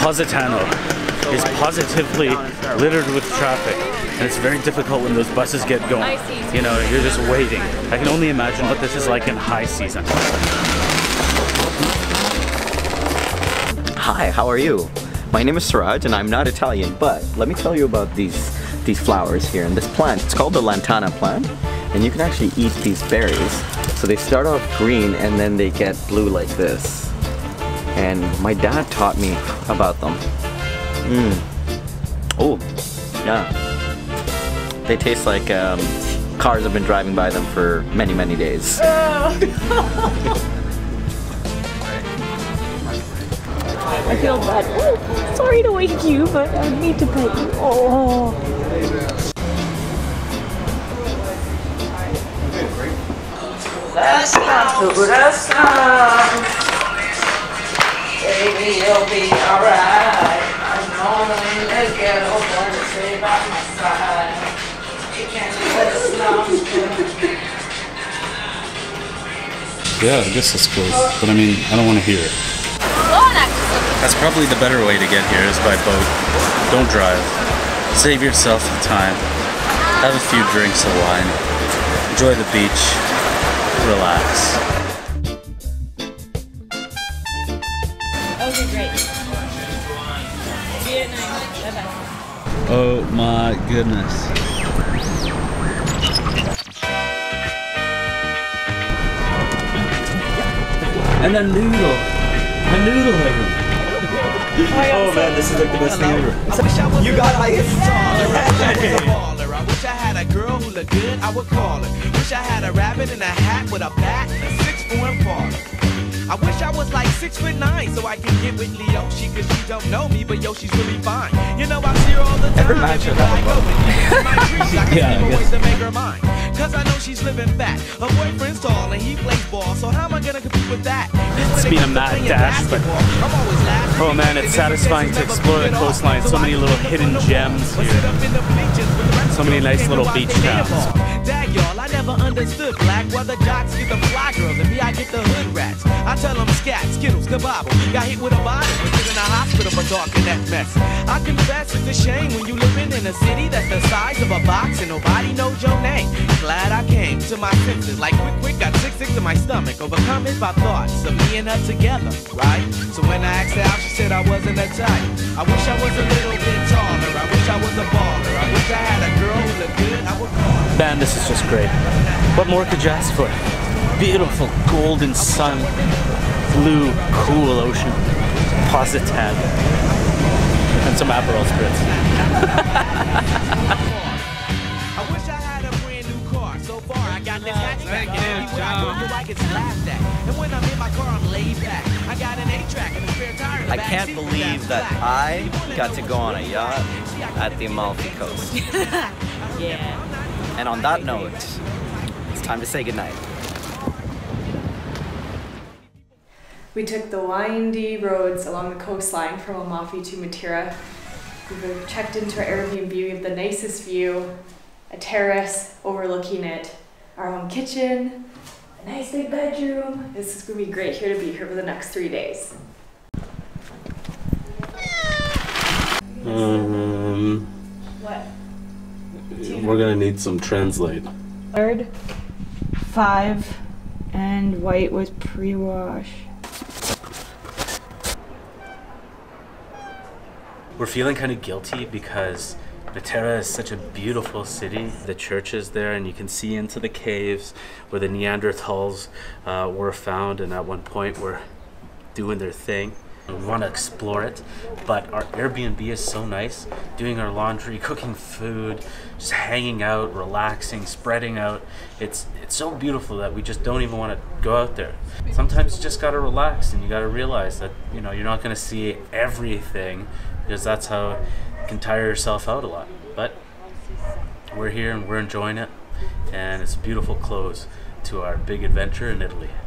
Positano is positively littered with traffic, and it's very difficult when those buses get going. You know, you're just waiting. I can only imagine what this is like in high season. Hi, how are you? My name is Suraj and I'm not Italian, but let me tell you about these flowers here and this plant. It's called the lantana plant, and you can actually eat these berries. So they start off green and then they get blue like this. And my dad taught me about them. Oh, yeah. They taste like cars have been driving by them for many, many days. I feel bad. Oh, sorry to wake you, but I need to pet you. Oh. Baby, you'll be alright. I'm gonna get over to stay by my side. You can't let us know. Yeah, I guess that's close. But I mean, I don't want to hear it. That's probably the better way to get here is by boat. Don't drive. Save yourself the time. Have a few drinks of wine. Enjoy the beach. Relax. Okay, great. See you at night. Bye-bye. Oh my goodness. And a noodle. A noodle everyone. Oh man, this is like the best thing ever. You got ice? I wish I had a girl who looked good, I would call her. Wish I had a rabbit in a hat with a bat and a 6'4" baller. I wish I was like 6'9" so I can get with Leo. Cause she don't know me, but yo, she's really fine. You know, I see her all the time. Every match should have a boat. Yeah, I guess. To make her mine. Cause I know she's living fat. Her boyfriend's tall and he plays ball, so how am I gonna compete with that? It's been a mad dash, but oh man, it's satisfying to explore the coastline. So many little hidden gems here. So many nice little beach towns. Dag y'all, I never understood black. Why the jocks get the fly girls and me I get the hood rats. I tell them scat, skittles, kabobble. Got hit with a bottle, was in a hospital for talking that mess. I confess it's a shame when you living in a city that's the size of a box and nobody knows your name. Glad I came to my senses, like quick, got sick to my stomach. Overcome it by thoughts of me and her together, right? So when I asked her out, she said I wasn't a type. I wish I was a little bit taller. I wish I was a baller. I wish I had a girl who looked good. I would call her. Man, this is just great. What more could you ask for? Beautiful golden sun, blue, cool ocean, Positano, and some Aperol spritz. I wish I had a brand new car. So far, I got this hatchback. I get laughed at. And when I'm in my car, I'm laid back. I got an 8-track and a spare tire. I can't believe that I got to go on a yacht at the Almafi Coast. Yeah. And on that note, it's time to say goodnight. We took the windy roads along the coastline from Almafi to Matera. We checked into our Airbnb. We have the nicest view, a terrace overlooking it, our own kitchen, a nice big bedroom. This is going to be great here to be here for the next 3 days. What? We're gonna need some translate. Third, 5, and white with pre-wash. We're feeling kind of guilty because Matera is such a beautiful city. The church is there and you can see into the caves where the Neanderthals were found and at one point were doing their thing. We want to explore it, but our Airbnb is so nice. Doing our laundry, cooking food, just hanging out, relaxing, spreading out. It's so beautiful that we just don't even want to go out there. Sometimes you just got to relax and you got to realize that, you know, you're not going to see everything because that's how you can tire yourself out a lot. But we're here and we're enjoying it, and it's a beautiful close to our big adventure in Italy.